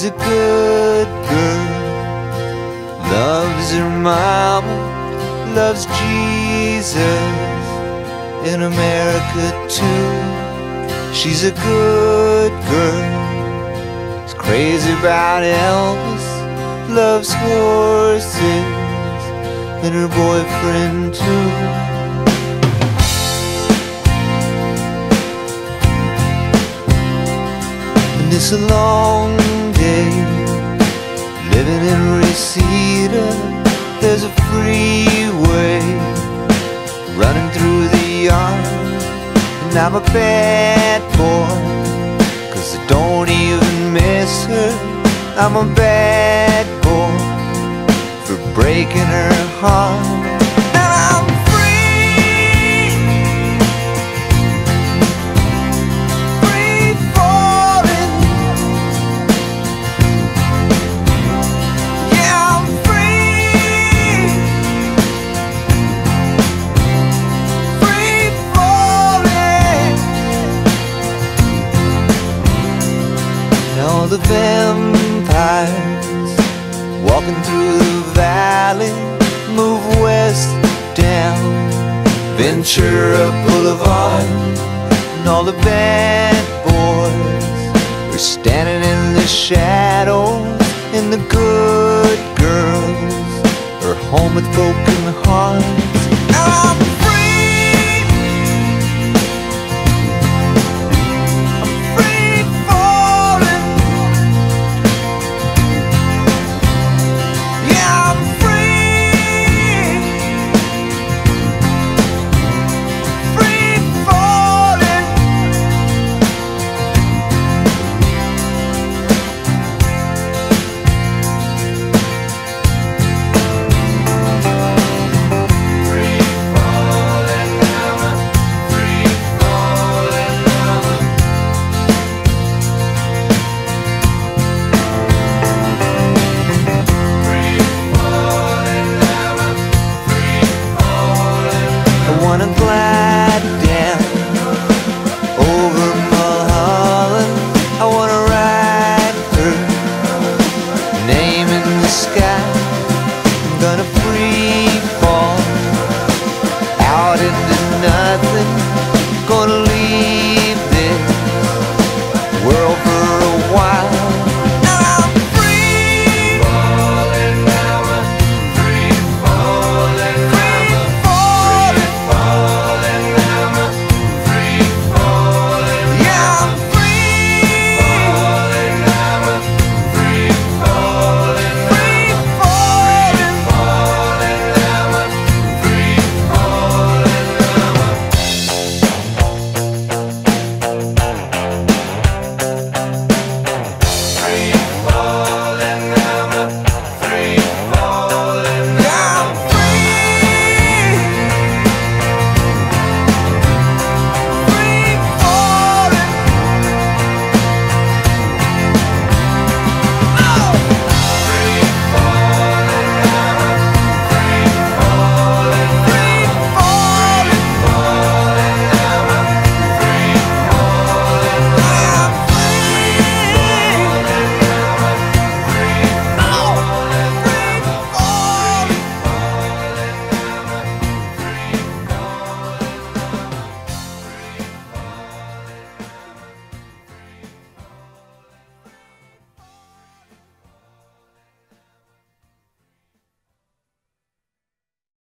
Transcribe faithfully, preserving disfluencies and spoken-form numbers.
She's a good girl, loves her mama, loves Jesus, in America too. She's a good girl, is crazy about Elvis, loves horses, and her boyfriend too. And it's a long day living in Reseda. There's a freeway running through the yard, and I'm a bad boy, 'cause I don't even miss her. I'm a bad boy for breaking her heart. Now I'm free, free falling. Yeah, I'm free, free falling. And all the vampires walking through the valley move west down Ventura boulevard, and all the bad boys are standing in the shadows, and the good girls are home with broken hearts. Now I'm free, I'm free falling. Yeah, I'm free, free falling. Free falling now, free falling now. Free falling now, free falling. I wanna glide down over Mulholland. I wanna write her name in the sky. I'm gonna